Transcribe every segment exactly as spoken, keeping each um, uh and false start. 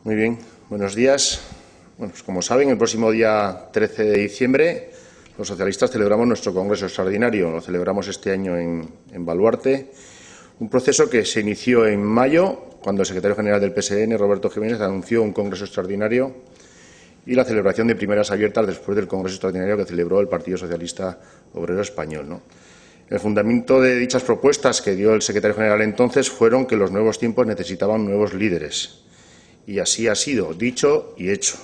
Muy bien, buenos días. Bueno, pues como saben, el próximo día trece de diciembre los socialistas celebramos nuestro Congreso Extraordinario. Lo celebramos este año en, en Baluarte, un proceso que se inició en mayo, cuando el secretario general del P S N, Roberto Jiménez, anunció un Congreso Extraordinario y la celebración de primeras abiertas después del Congreso Extraordinario que celebró el Partido Socialista Obrero Español, ¿no? El fundamento de dichas propuestas que dio el secretario general entonces fueron que los nuevos tiempos necesitaban nuevos líderes. Y así ha sido, dicho y hecho.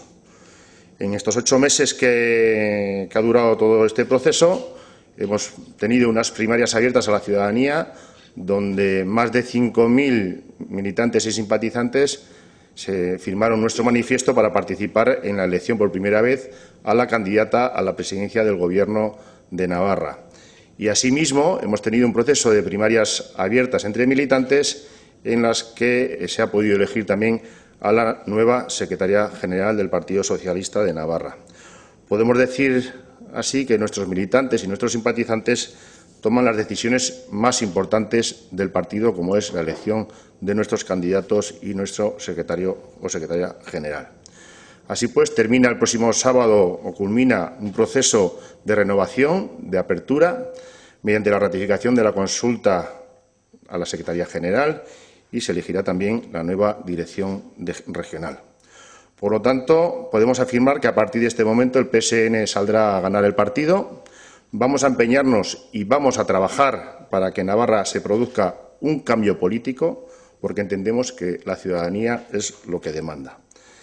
En estos ocho meses que, que ha durado todo este proceso, hemos tenido unas primarias abiertas a la ciudadanía, donde más de cinco mil militantes y simpatizantes se firmaron nuestro manifiesto para participar en la elección por primera vez a la candidata a la presidencia del Gobierno de Navarra. Y asimismo hemos tenido un proceso de primarias abiertas entre militantes en las que se ha podido elegir también a la nueva secretaria general del Partido Socialista de Navarra. Podemos decir así que nuestros militantes y nuestros simpatizantes toman las decisiones más importantes del partido, como es la elección de nuestros candidatos y nuestro secretario o secretaria general. Así pues, termina el próximo sábado o culmina un proceso de renovación, de apertura, mediante la ratificación de la consulta a la Secretaría General y se elegirá también la nueva dirección de, regional. Por lo tanto, podemos afirmar que a partir de este momento el P S N saldrá a ganar el partido. Vamos a empeñarnos y vamos a trabajar para que en Navarra se produzca un cambio político, porque entendemos que la ciudadanía es lo que demanda.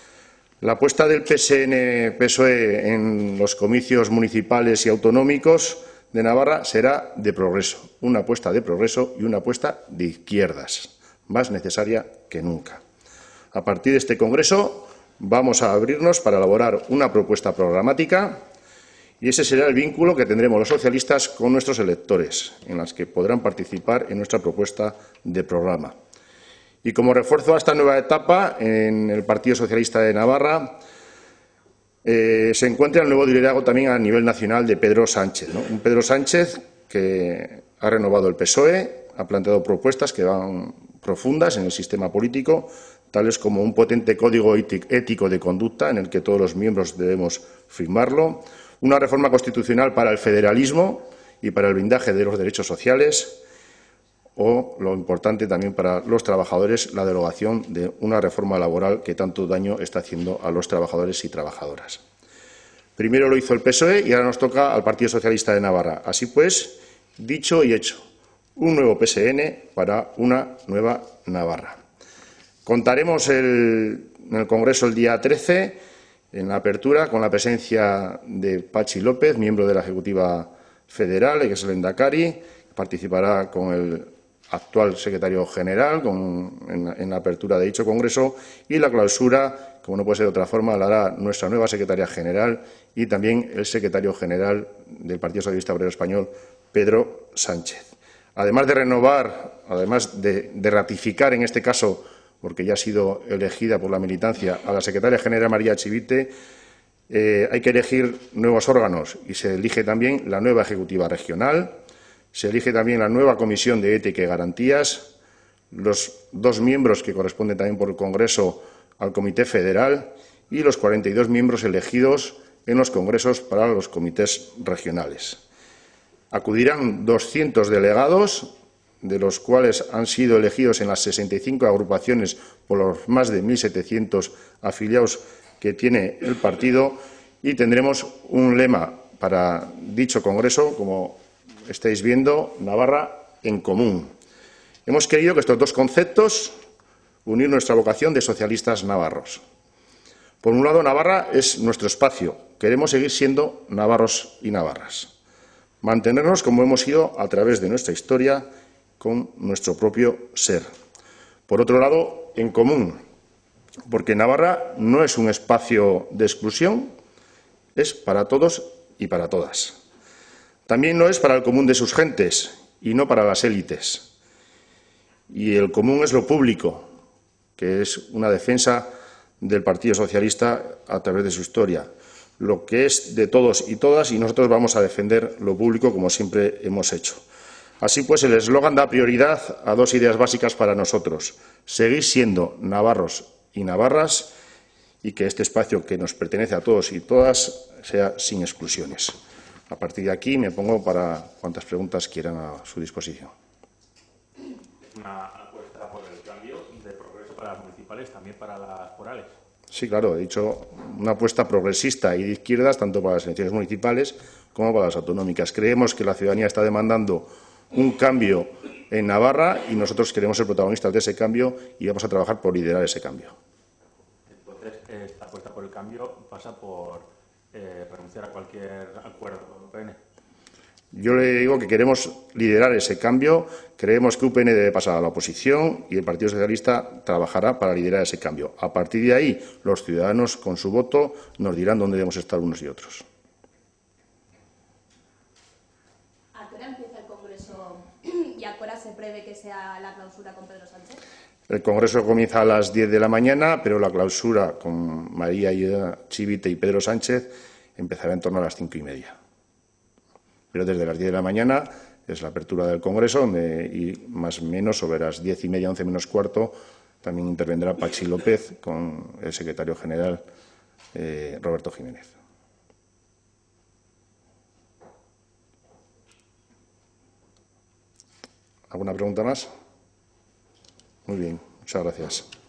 La apuesta del P S N P S O E en los comicios municipales y autonómicos de Navarra será de progreso, una apuesta de progreso y una apuesta de izquierdas, más necesaria que nunca. A partir de este Congreso vamos a abrirnos para elaborar una propuesta programática y ese será el vínculo que tendremos los socialistas con nuestros electores, en las que podrán participar en nuestra propuesta de programa. Y como refuerzo a esta nueva etapa, en el Partido Socialista de Navarra eh, se encuentra el nuevo liderazgo también a nivel nacional de Pedro Sánchez, ¿no? Un Pedro Sánchez que ha renovado el P S O E, ha planteado propuestas que van profundas en el sistema político, tales como un potente código ético de conducta en el que todos los miembros debemos firmarlo, una reforma constitucional para el federalismo y para el blindaje de los derechos sociales, o, lo importante también para los trabajadores, la derogación de una reforma laboral que tanto daño está haciendo a los trabajadores y trabajadoras. Primero lo hizo el P S O E y ahora nos toca al Partido Socialista de Navarra. Así pues, dicho y hecho, un nuevo P S N para una nueva Navarra. Contaremos el, en el Congreso el día trece, en la apertura, con la presencia de Patxi López, miembro de la Ejecutiva Federal, que es el Endacari, que participará con el actual secretario general con, en, en la apertura de dicho Congreso, y la clausura, como no puede ser de otra forma, la hará nuestra nueva secretaria general y también el secretario general del Partido Socialista Obrero Español, Pedro Sánchez. Además de renovar, además de, de ratificar en este caso, porque ya ha sido elegida por la militancia, a la secretaria general María Chivite, eh, hay que elegir nuevos órganos y se elige también la nueva Ejecutiva Regional, se elige también la nueva Comisión de Ética y Garantías, los dos miembros que corresponden también por el Congreso al Comité Federal y los cuarenta y dos miembros elegidos en los congresos para los comités regionales. Acudirán doscientos delegados, de los cuales han sido elegidos en las sesenta y cinco agrupaciones por los más de mil setecientos afiliados que tiene el partido, y tendremos un lema para dicho congreso, como estáis viendo, Navarra en común. Hemos querido que estos dos conceptos unir nuestra vocación de socialistas navarros. Por un lado, Navarra es nuestro espacio. Queremos seguir siendo navarros y navarras. Mantenernos como hemos sido a través de nuestra historia, con nuestro propio ser. Por otro lado, en común, porque Navarra no es un espacio de exclusión, es para todos y para todas. También no es para el común de sus gentes y no para las élites. Y el común es lo público, que es una defensa del Partido Socialista a través de su historia. Lo que es de todos y todas, y nosotros vamos a defender lo público como siempre hemos hecho. Así pues, el eslogan da prioridad a dos ideas básicas para nosotros: seguir siendo navarros y navarras y que este espacio que nos pertenece a todos y todas sea sin exclusiones. A partir de aquí me pongo para cuantas preguntas quieran a su disposición. Una apuesta por el cambio de progreso para las municipales, también para las forales. Sí, claro, he dicho una apuesta progresista y de izquierdas, tanto para las elecciones municipales como para las autonómicas. Creemos que la ciudadanía está demandando un cambio en Navarra y nosotros queremos ser protagonistas de ese cambio y vamos a trabajar por liderar ese cambio. Entonces, esta apuesta por el cambio pasa por eh, renunciar a cualquier acuerdo con U P N. Yo le digo que queremos liderar ese cambio, creemos que U P N debe pasar a la oposición y el Partido Socialista trabajará para liderar ese cambio. A partir de ahí, los ciudadanos, con su voto, nos dirán dónde debemos estar unos y otros. ¿A qué hora empieza el Congreso y a qué hora se prevé que sea la clausura con Pedro Sánchez? El Congreso comienza a las diez de la mañana, pero la clausura con María Chivite y Pedro Sánchez empezará en torno a las cinco y media. Pero desde las diez de la mañana es la apertura del Congreso, donde, y más o menos sobre las diez y media, once menos cuarto, también intervendrá Pachi López con el secretario general eh, Roberto Jiménez. ¿Alguna pregunta más? Muy bien, muchas gracias.